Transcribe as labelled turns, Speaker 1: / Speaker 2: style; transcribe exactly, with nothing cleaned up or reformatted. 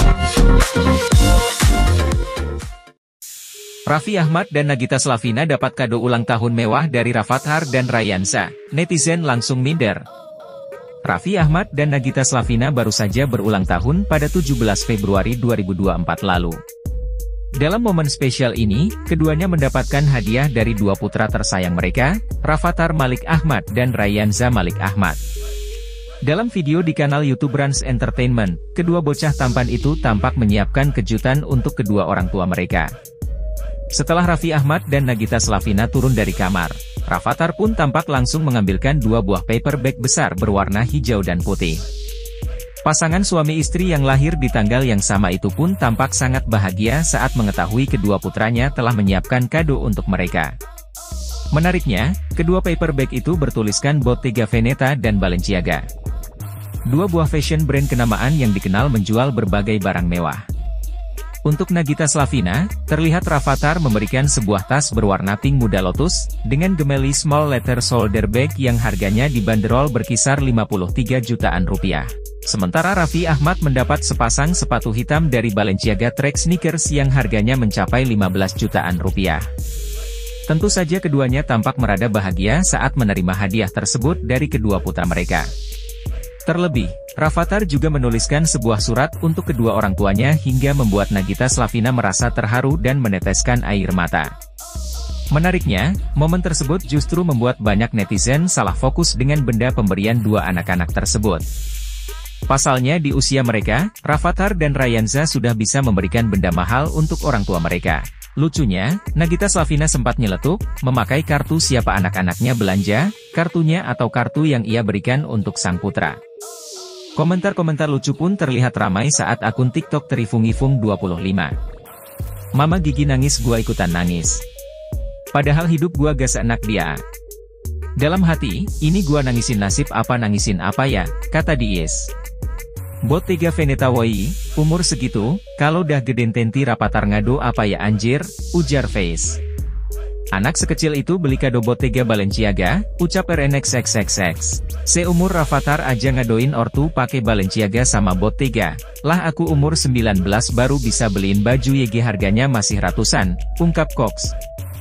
Speaker 1: Raffi Ahmad dan Nagita Slavina dapat kado ulang tahun mewah dari Rafatthar dan Ryanza. Netizen langsung minder. Raffi Ahmad dan Nagita Slavina baru saja berulang tahun pada tujuh belas Februari dua ribu dua puluh empat lalu. Dalam momen spesial ini, keduanya mendapatkan hadiah dari dua putra tersayang mereka, Rafatthar Malik Ahmad dan Ryanza Malik Ahmad. Dalam video di kanal YouTube Rans Entertainment, kedua bocah tampan itu tampak menyiapkan kejutan untuk kedua orang tua mereka. Setelah Raffi Ahmad dan Nagita Slavina turun dari kamar, Rafatthar pun tampak langsung mengambilkan dua buah paper bag besar berwarna hijau dan putih. Pasangan suami istri yang lahir di tanggal yang sama itu pun tampak sangat bahagia saat mengetahui kedua putranya telah menyiapkan kado untuk mereka. Menariknya, kedua paper bag itu bertuliskan Bottega Veneta dan Balenciaga. Dua buah fashion brand kenamaan yang dikenal menjual berbagai barang mewah. Untuk Nagita Slavina, terlihat Rafatthar memberikan sebuah tas berwarna pink muda lotus, dengan gemeli small letter shoulder bag yang harganya dibanderol berkisar lima puluh tiga jutaan rupiah. Sementara Raffi Ahmad mendapat sepasang sepatu hitam dari Balenciaga Track Sneakers yang harganya mencapai lima belas jutaan rupiah. Tentu saja keduanya tampak merada bahagia saat menerima hadiah tersebut dari kedua putra mereka. Terlebih, Rafatthar juga menuliskan sebuah surat untuk kedua orang tuanya hingga membuat Nagita Slavina merasa terharu dan meneteskan air mata. Menariknya, momen tersebut justru membuat banyak netizen salah fokus dengan benda pemberian dua anak-anak tersebut. Pasalnya di usia mereka, Rafatthar dan Ryanza sudah bisa memberikan benda mahal untuk orang tua mereka. Lucunya, Nagita Slavina sempat nyeletuk, memakai kartu siapa anak-anaknya belanja, kartunya atau kartu yang ia berikan untuk sang putra. Komentar-komentar lucu pun terlihat ramai saat akun TikTok Terifungifung dua puluh lima. Mama Gigi nangis gua ikutan nangis. Padahal hidup gua gak seenak dia. Dalam hati, ini gua nangisin nasib apa nangisin apa ya, kata Dies. Bottega Veneta woi, umur segitu, kalau dah geden tenti Rafatthar ngado apa ya anjir, ujar Face. Anak sekecil itu beli kado Bottega Balenciaga, ucap R N X X X X. Seumur Rafatthar aja ngadoin ortu pakai Balenciaga sama Bottega. Lah aku umur sembilan belas baru bisa beliin baju Y G harganya masih ratusan, ungkap Cox.